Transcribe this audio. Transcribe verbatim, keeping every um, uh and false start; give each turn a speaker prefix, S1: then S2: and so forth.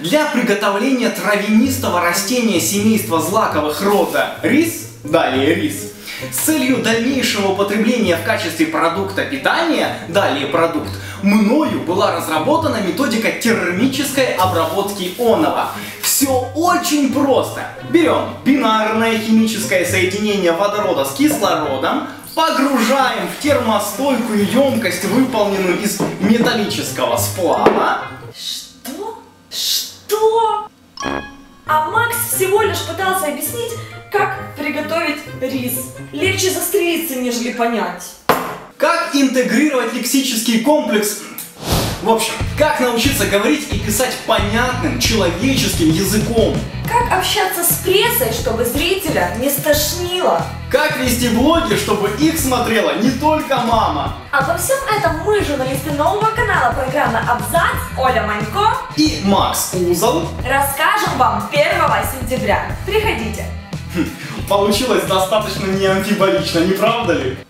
S1: Для приготовления травянистого растения семейства злаковых рода рис, далее рис, с целью дальнейшего употребления в качестве продукта питания, далее продукт, мною была разработана методика термической обработки оного. Все очень просто. Берем бинарное химическое соединение водорода с кислородом, погружаем в термостойкую емкость, выполненную из металлического сплава.
S2: Что? Что? А Макс всего лишь пытался объяснить, как приготовить рис. Легче застрелиться, нежели понять.
S1: Как интегрировать лексический комплекс. В общем, как научиться говорить и писать понятным человеческим языком.
S2: Как общаться с прессой, чтобы зрителя не стошнило.
S1: Как вести блоги, чтобы их смотрела не только мама.
S2: Обо всем этом мы, журналисты нового канала программы «Абзац», Оля Манько
S1: и Макс Узел,
S2: расскажем вам первого сентября. Приходите.
S1: Получилось достаточно неамфиболично, не правда ли?